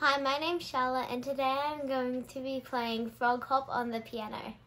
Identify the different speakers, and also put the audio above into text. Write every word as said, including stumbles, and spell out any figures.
Speaker 1: Hi, my name's Charlotte and today I'm going to be playing Frog Hop on the piano.